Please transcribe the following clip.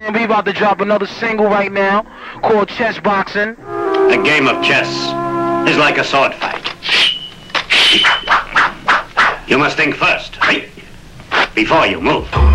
And we about to drop another single right now called Chessboxing. A game of chess is like a sword fight. You must think first, right? Before you move.